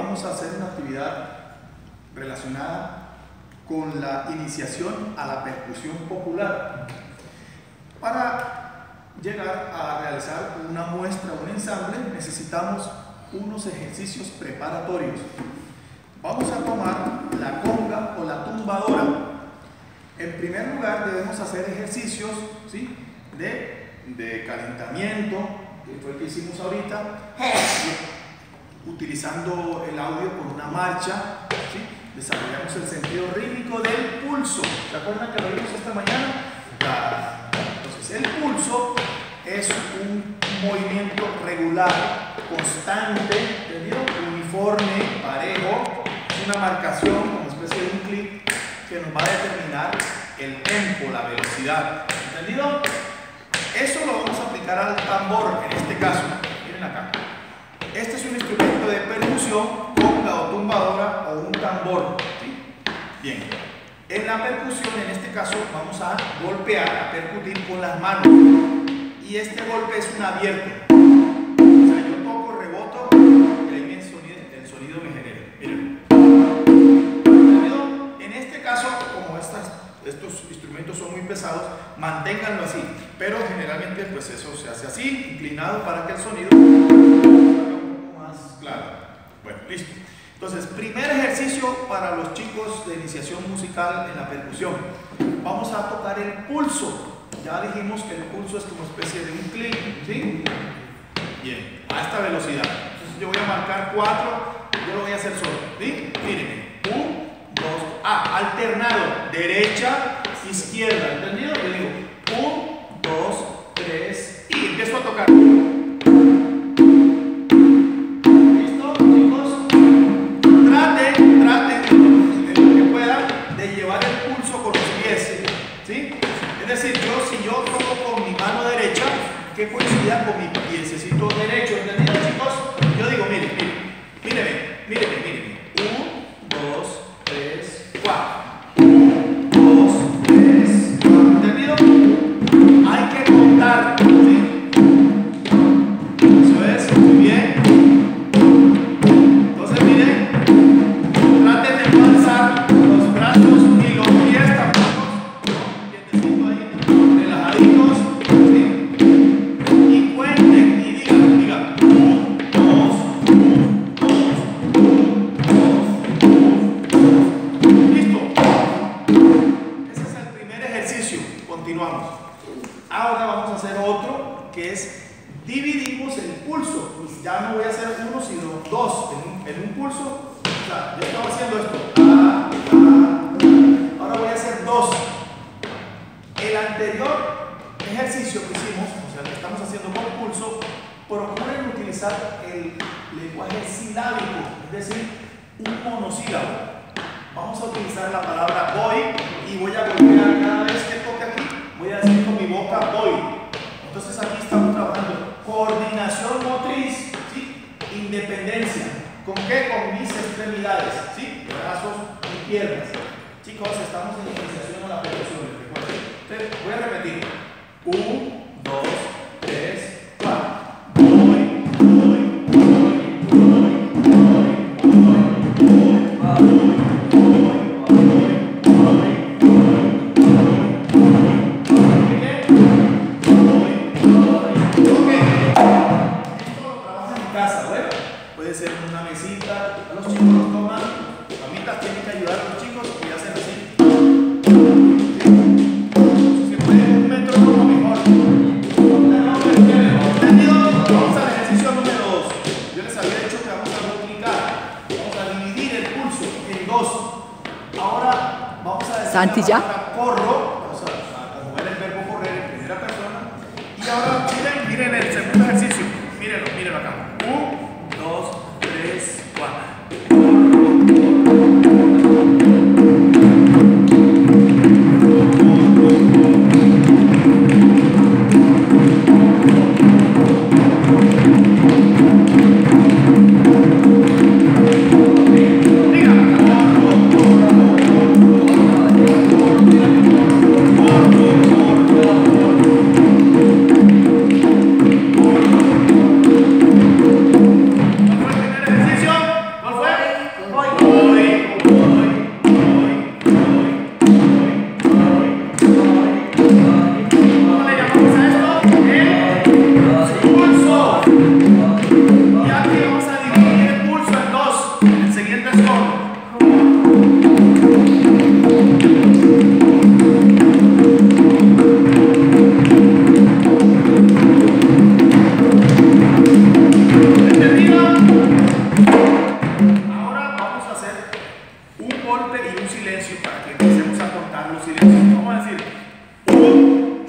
vamos a hacer una actividad relacionada con la iniciación a la percusión popular. Para llegar a realizar una muestra o un ensamble necesitamos unos ejercicios preparatorios. Vamos a tomar la conga o la tumbadora. En primer lugar debemos hacer ejercicios, ¿sí?, de calentamiento, que fue el que hicimos ahorita, utilizando el audio con una marcha, ¿sí? Desarrollamos el sentido rítmico del pulso. ¿Se acuerdan que lo vimos esta mañana? Entonces, el pulso es un movimiento regular, constante, ¿entendido? Uniforme, parejo, es una marcación, como especie de un clic, que nos va a determinar el tempo, la velocidad, ¿entendido? Eso lo vamos a aplicar al tambor, en este caso, miren acá. Este es un instrumento de percusión, conga o tumbadora o un tambor, ¿sí? Bien, en la percusión, en este caso, vamos a golpear, a percutir con las manos. Y este golpe es un abierto. O sea, yo toco, reboto, y ahí el sonido me genera. Miren. En este caso, como estos instrumentos son muy pesados, manténganlo así, pero generalmente pues eso se hace así, inclinado, para que el sonido salga un poco más claro. Bueno, listo. Entonces, primer ejercicio para los chicos de iniciación musical en la percusión. Vamos a tocar el pulso. Ya dijimos que el pulso es como especie de un clic, ¿sí? Bien, a esta velocidad. Entonces yo voy a marcar 4, yo lo voy a hacer solo, ¿sí? Mírenme, 1, 2, alternado, derecha, izquierda, ¿entendido? Yo digo 1, 2, 3 y empiezo a tocar. ¿Listo, chicos? Traten en lo que puedan de llevar el pulso con los pies, ¿sí? Es decir, si yo toco con mi mano derecha, que coincida con mi piececito derecho, ¿entendido, chicos? Yo digo, míreme. 1, 2, 3, 4. 1, 2, 3, 4. ¿Entendido? Hay que contar, ¿sí? Eso es, muy bien. Entonces, miren, traten de no alzar los brazos y los pies tampoco, quietecito ahí, relajaditos, ¿sí? Y cuenten y digan, 1, 2, 1, 2, 1, 2, 1. ¿Listo? Ese es el primer ejercicio. Continuamos. Ahora vamos a hacer otro, que es dividimos el pulso. Pues ya no voy a hacer uno, sino dos en un pulso. O sea, yo estaba haciendo esto. Ahora voy a hacer dos. El anterior ejercicio que hicimos, o sea, que estamos haciendo con pulso, procuren utilizar el lenguaje silábico, es decir, un monosílabo. Vamos a utilizar la palabra voy y voy a golpear cada vez que toque aquí. Voy a decir con mi boca voy. Entonces aquí estamos trabajando coordinación motriz, ¿sí? Independencia. ¿Con qué? Con mis extremidades, ¿sí? Brazos y piernas. Chicos, estamos en iniciación a la percusión, recuerden. Entonces, voy a repetir. 1, 2, 3, 4. Puede ser en una mesita, los chicos los toman, mamitas tienen que ayudar a los chicos y hacen así. Si se puede un metrónomo mejor. ¿Entendido? Vamos al ejercicio número 2. Yo les había dicho que vamos a duplicar, vamos a dividir el pulso en dos. Ahora vamos a decir Santi, la palabra corro, vamos a mover el verbo correr en primera persona. Y ahora miren el segundo ejercicio, mírenlo acá. 1, 2, 3, 4. y un silencio para que empecemos a contar los silencios. Vamos a decir 1,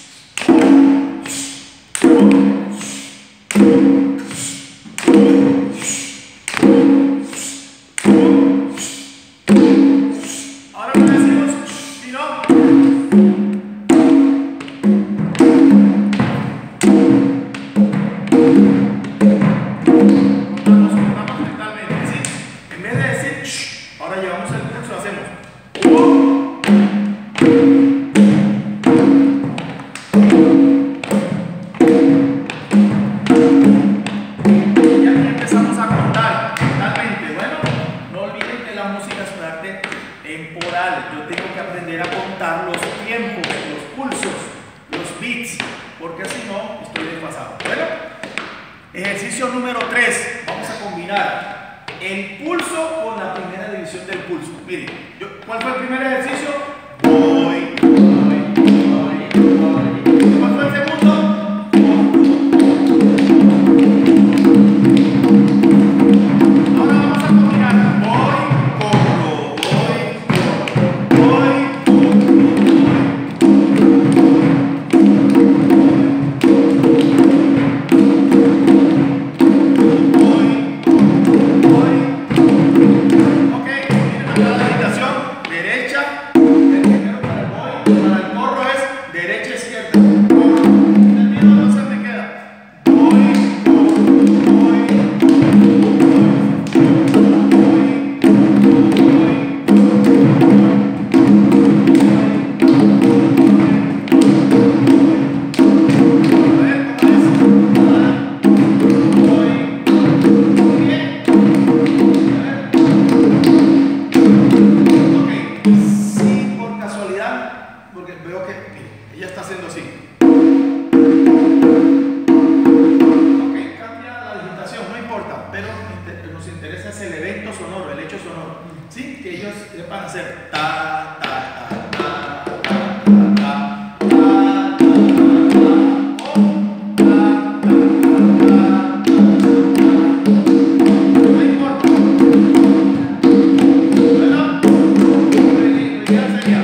2. Ahora no decimos, sino contamos mentalmente, ¿sí? En vez de decir ahora llevamos el pulso, hacemos 1. Y aquí empezamos a contar mentalmente. Bueno, no olviden que la música es un arte temporal. Yo tengo que aprender a contar los tiempos, los pulsos, los beats, porque si no estoy desfasado. Bueno, ejercicio número 3. Vamos a combinar el pulso con la primera división del pulso. Miren, ¿cuál fue el primer ejercicio? Voy. ¿Cuál fue el segundo? Ahora vamos a combinar voy, corro, voy, ok, miren acá la meditación, derecha, el primero para el voy, para el corro es derecha, izquierda, corro, ¿entendido? No se me queda, voy, porque veo que ella está haciendo así. Ok, cambia la digitación, no importa, pero nos interesa es el evento sonoro, el hecho sonoro. ¿Sí? Que ellos van a hacer ta, ta, ta, ta, ta, ta, ta, ta, ta, no importa. Bueno, lo ideal sería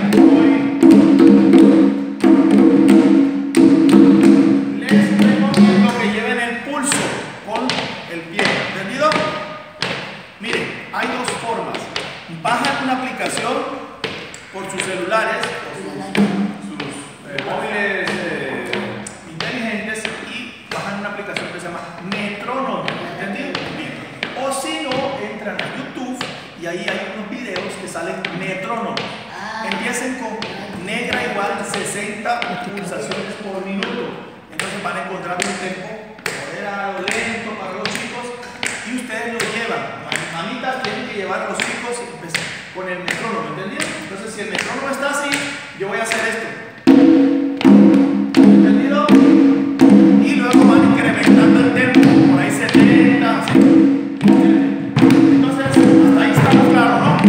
hay dos formas. Bajan una aplicación por sus celulares, por sus móviles inteligentes y bajan una aplicación que se llama Metrónomo. ¿Entendido? Bien. O si no, entran a YouTube y ahí hay unos videos que salen Metrónomo. Empiecen con negra igual 60 pulsaciones por minuto. Entonces van a encontrar un tempo moderado, lento para los chicos y ustedes lo llevan. Mamitas tienen que llevar a los chicos con el metrónomo, ¿entendido? Entonces si el metrónomo está así, yo voy a hacer esto, ¿entendido? Y luego van incrementando el tempo, por ahí 70, ¿sí? Entonces hasta ahí estamos claros, ¿no?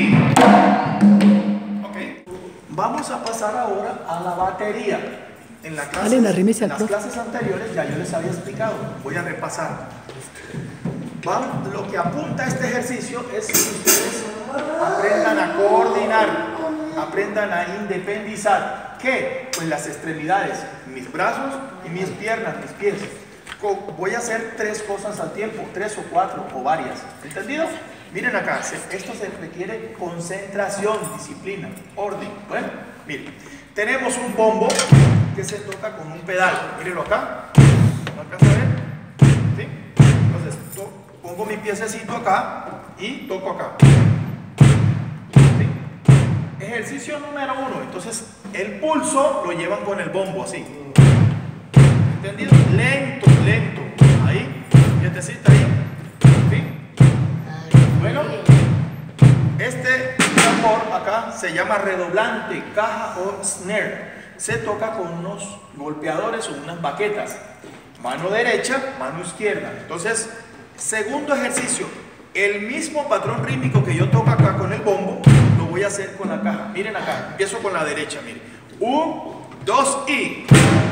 Ok, vamos a pasar ahora a la batería. En las clases anteriores ya yo les había explicado, voy a repasar. Lo que apunta este ejercicio es que ustedes aprendan a coordinar, aprendan a independizar. ¿Qué? Pues las extremidades, mis brazos y mis piernas, mis pies. Voy a hacer 3 cosas al tiempo, 3 o 4 o varias. ¿Entendido? Miren acá, esto se requiere concentración, disciplina, orden. Bueno, miren, tenemos un bombo que se toca con un pedal. Mírenlo acá. ¿No alcanza a ver? ¿Sí? Entonces, pongo mi piececito acá y toco acá. ¿Sí? Ejercicio número 1. Entonces, el pulso lo llevan con el bombo así. ¿Entendido? Lento, lento. Ahí. Piececito ahí. ¿Sí? Bueno, este tambor acá se llama redoblante, caja o snare. Se toca con unos golpeadores o unas baquetas. Mano derecha, mano izquierda. Entonces, segundo ejercicio, el mismo patrón rítmico que yo toco acá con el bombo, lo voy a hacer con la caja. Miren acá, empiezo con la derecha, miren. 1, 2 y...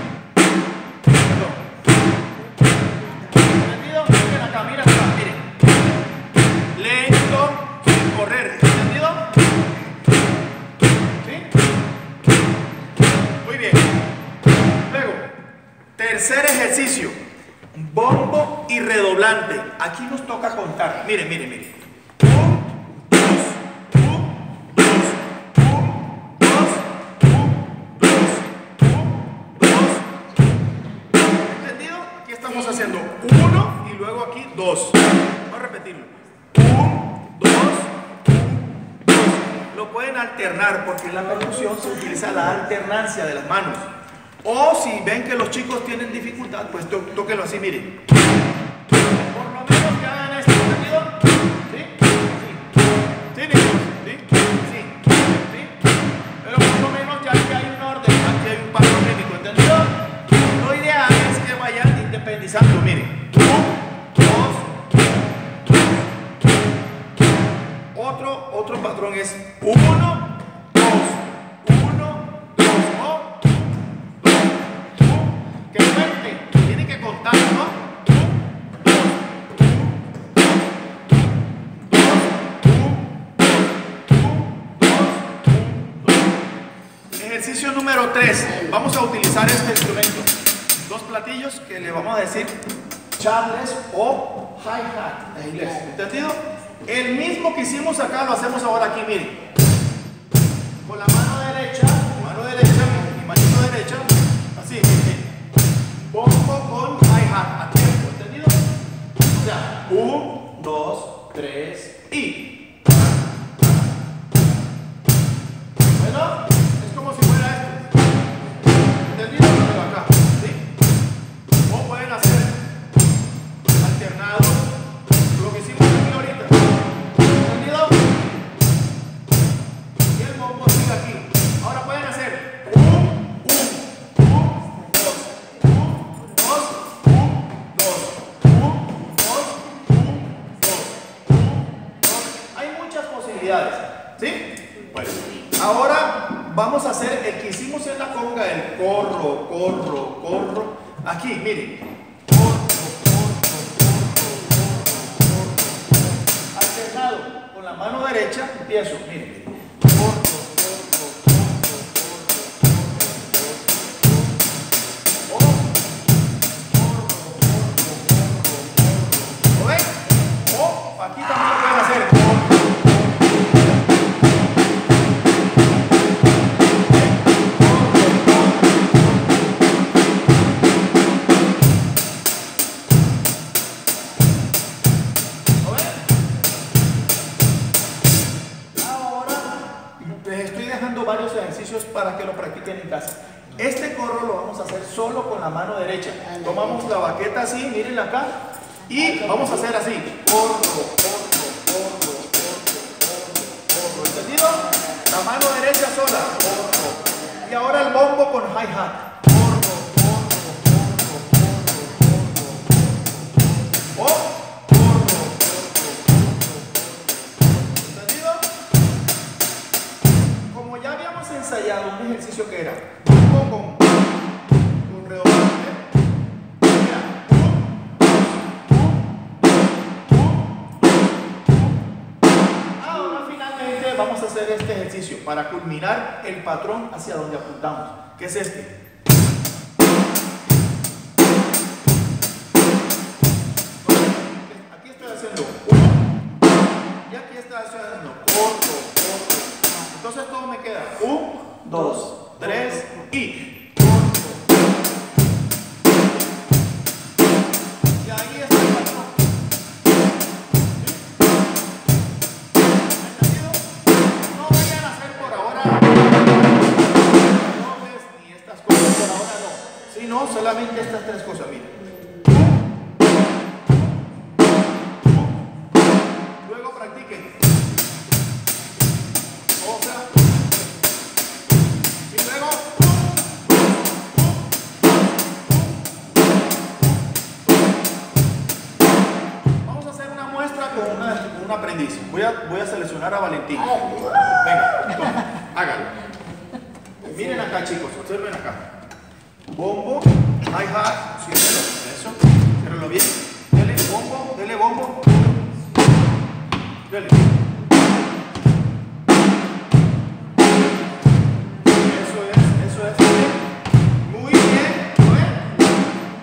¿Entendido? Miren acá, miren. Lento, sin correr, ¿entendido? Tercer ejercicio, bombo y redoblante. Aquí nos toca contar. Miren, miren, miren. 1, 2, 1, 2, 1, 2, 1, 2, 1, 2. ¿Entendido? Aquí estamos haciendo 1 y luego aquí 2. Vamos a repetirlo. 1, 2, 1, 2. Lo pueden alternar porque en la percusión se utiliza la alternancia de las manos. O si ven que los chicos tienen dificultad, pues tóquenlo así, miren. Por lo menos que hagan esto, ¿entendido? ¿Sí? Sí. ¿Sí, niños? ¿Sí? Sí. ¿Sí? Pero por lo menos ya que hay un orden, aquí hay un patrón rítmico, ¿entendido? Lo ideal es que vayan independizando, miren. 1, 2. Otro patrón es 1, 2. Ejercicio número 3. Vamos a utilizar este instrumento. Dos platillos que le vamos a decir charles o hi-hat en inglés. ¿Entendido? El mismo que hicimos acá lo hacemos ahora aquí, miren. Con la mano derecha, mi manito derecha, así, miren. Bombo con hi-hat a tiempo, ¿entendido? O sea, 1, 2, 3 y. Bueno, es como si fuera esto. ¿Entendido? Pero acá, ¿sí? O pueden hacer alternado lo que hicimos aquí ahorita. ¿Entendido? Y el bombo sigue aquí. Ahora pueden hacer 1, 1, 1, 2, 1, 2, 1, 2, 1, 2, 1, 2, 1, 2. Hay muchas posibilidades, ¿sí? Bueno, ahora vamos a hacer el que hicimos en la conga, el corro, corro, corro. Aquí, miren. Corro, corro, corro, corro, corro. Alternado con la mano derecha, empiezo, miren. Corro, corro, corro, corro, corro, corro. ¿Lo ven? O aquí también lo pueden hacer. Varios ejercicios para que lo practiquen en casa. Este corro lo vamos a hacer solo con la mano derecha. Tomamos la baqueta así, mírenla acá, y vamos a hacer así. Corro, corro, corro, corro, corro. ¿Entendido? La mano derecha sola. Corro. Y ahora el bombo con hi-hat. Corro, corro, corro, corro, corro. O ensayado un ejercicio que era con redoblante. Ahora finalmente vamos a hacer este ejercicio para culminar el patrón hacia donde apuntamos, que es este. Aquí estoy haciendo 1 y aquí estoy haciendo corro. Entonces todo me queda 1, 2, 3 y. Y ahí está el patrón. ¿Entendido? No vayan a hacer por ahora ni estas cosas por ahora no. Sino solamente estas tres cosas, miren. Luego practiquen. Y luego vamos a hacer una muestra con un aprendiz. Voy a seleccionar a Valentín. Venga, toma, hágalo. Miren acá, chicos, observen acá. Bombo, hi-hat, eso, ciérrenlo bien. Dele bombo, dele bombo. Dele. Muy bien,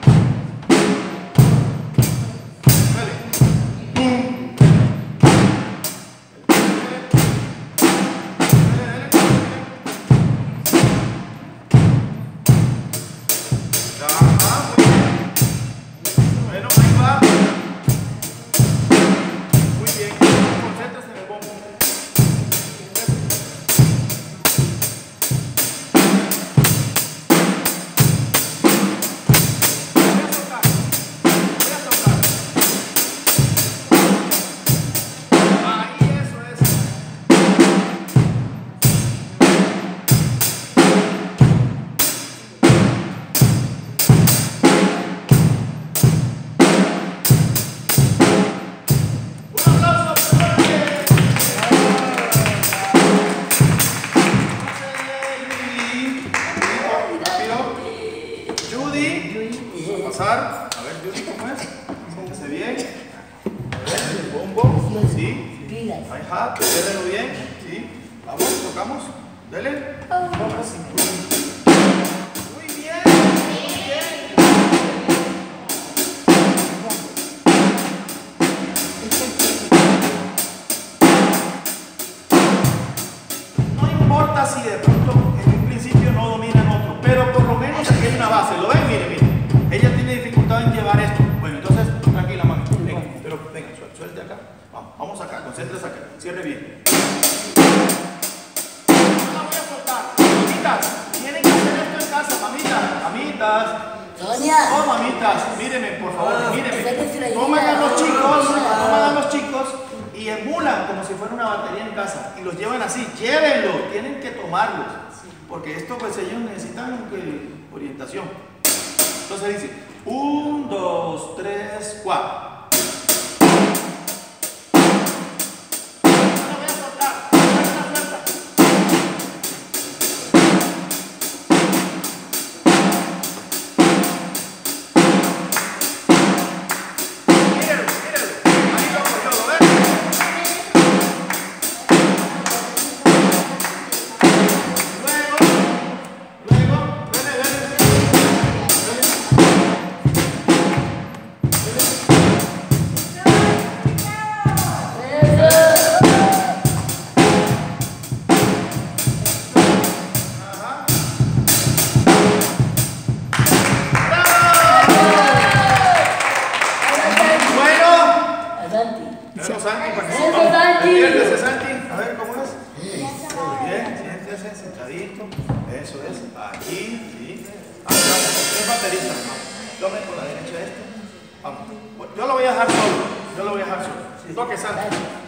colocamos. Dele. Muy bien. No importa si de pronto en un principio no dominan otro, pero por lo menos aquí hay una base. ¿Lo ven? Mire, mire. Ella tiene dificultad en llevar esto. Bueno, entonces, tranquila, mami. Venga, pero venga, suelte acá. Vamos acá, concéntrese acá. Cierre bien. No la voy a soltar. Mamitas, tienen que hacer esto en casa, mamitas. Mamitas. Sonia. Oh, mamitas, míreme, por favor, míreme. Toman a los chicos y emulan como si fuera una batería en casa y los llevan así. Llévenlo, tienen que tomarlos. Porque esto, pues, ellos necesitan orientación. Entonces dice 1, 2, 3, 4. A ver cómo es. Muy bien, siéntese, sentadito. Eso es. Aquí, sí. Es baterista. Tomen con la derecha esto. Vamos. Yo lo voy a dejar solo. Toque, Santi.